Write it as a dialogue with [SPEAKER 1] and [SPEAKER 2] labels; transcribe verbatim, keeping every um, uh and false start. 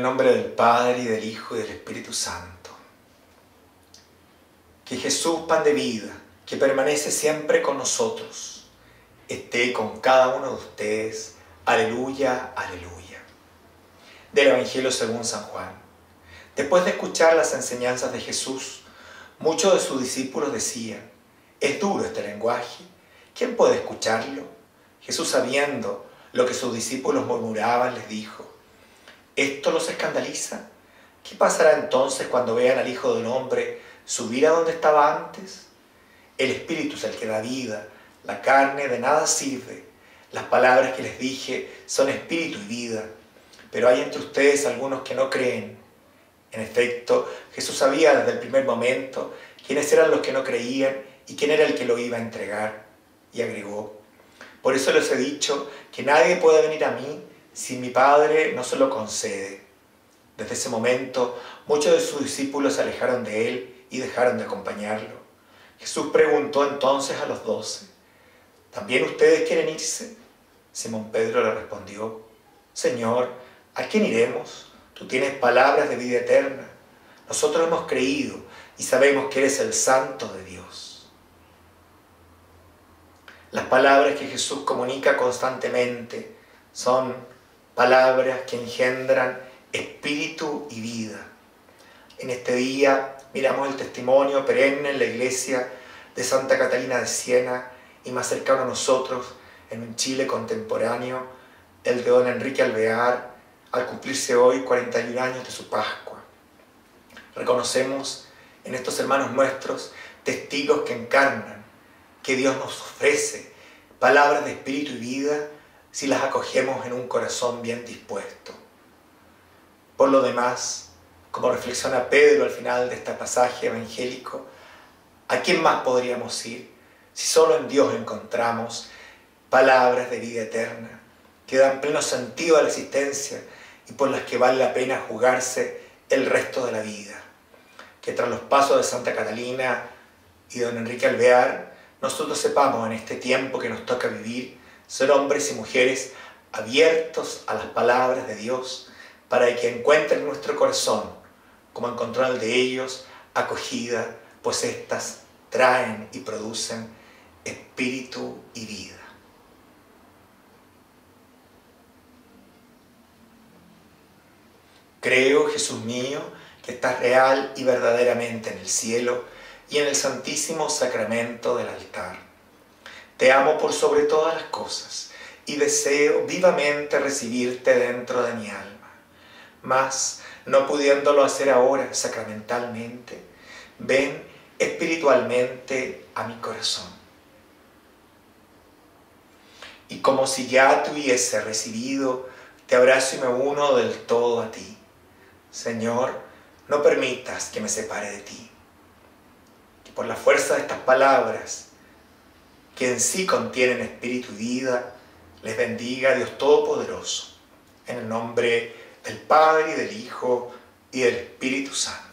[SPEAKER 1] nombre del Padre, y del Hijo, y del Espíritu Santo. Que Jesús, pan de vida, que permanece siempre con nosotros, esté con cada uno de ustedes. Aleluya, aleluya. Del Evangelio según San Juan. Después de escuchar las enseñanzas de Jesús, muchos de sus discípulos decían: «Es duro este lenguaje, ¿quién puede escucharlo?». Jesús, sabiendo lo que sus discípulos murmuraban, les dijo: ¿esto los escandaliza? ¿Qué pasará entonces cuando vean al Hijo del Hombre subir a donde estaba antes? El Espíritu es el que da vida, la carne de nada sirve. Las palabras que les dije son espíritu y vida, pero hay entre ustedes algunos que no creen. En efecto, Jesús sabía desde el primer momento quiénes eran los que no creían y quién era el que lo iba a entregar. Y agregó: por eso les he dicho que nadie puede venir a mí si mi Padre no se lo concede. Desde ese momento, muchos de sus discípulos se alejaron de él y dejaron de acompañarlo. Jesús preguntó entonces a los doce: ¿también ustedes quieren irse? Simón Pedro le respondió: Señor, ¿a quién iremos? Tú tienes palabras de vida eterna. Nosotros hemos creído y sabemos que eres el Santo de Dios. Las palabras que Jesús comunica constantemente son palabras que engendran espíritu y vida. En este día miramos el testimonio perenne en la iglesia de Santa Catalina de Siena y más cercano a nosotros, en un Chile contemporáneo, el de don Enrique Alvear, al cumplirse hoy cuarenta y un años de su Pascua. Reconocemos en estos hermanos nuestros testigos que encarnan, que Dios nos ofrece palabras de espíritu y vida si las acogemos en un corazón bien dispuesto. Por lo demás, como reflexiona Pedro al final de este pasaje evangélico, ¿a quién más podríamos ir si solo en Dios encontramos palabras de vida eterna que dan pleno sentido a la existencia y por las que vale la pena jugarse el resto de la vida? Que tras los pasos de Santa Catalina y don Enrique Alvear, nosotros sepamos en este tiempo que nos toca vivir ser hombres y mujeres abiertos a las palabras de Dios, para que encuentren en nuestro corazón, como encontró el de ellos, acogida, pues éstas traen y producen espíritu y vida. Creo, Jesús mío, que estás real y verdaderamente en el cielo y en el santísimo sacramento del altar. Te amo por sobre todas las cosas y deseo vivamente recibirte dentro de mi alma. Mas, no pudiéndolo hacer ahora sacramentalmente, ven espiritualmente a mi corazón. Y como si ya te hubiese recibido, te abrazo y me uno del todo a ti. Señor, no permitas que me separe de ti. Que por la fuerza de estas palabras, que en sí contienen espíritu y vida, les bendiga Dios Todopoderoso, en el nombre del Padre, y del Hijo, y del Espíritu Santo.